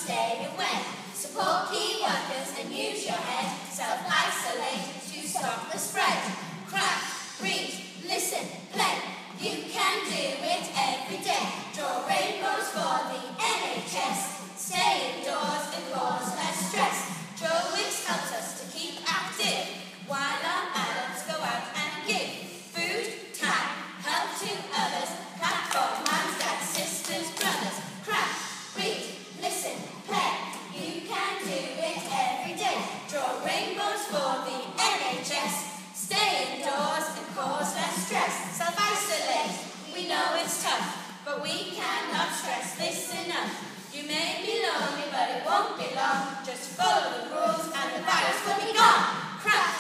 stay away. Support key workers and use your head. Self-isolate to stop the spread. Craft, read, listen, play. You can do it every day. Draw rainbows for the NHS. Stay indoors and cause less stress. Drawings helps us to keep active, while our adults go out and give food, time, help to others. Clap for mums, dads, sisters, brothers. Craft, read, listen, play. You can do it every day. Draw rainbows for the NHS. Stay indoors and cause less stress. Self-isolate, we know it's tough, but we cannot stress this enough. You may be lonely, but it won't be long. Just follow the rules and the virus will be gone. Craft,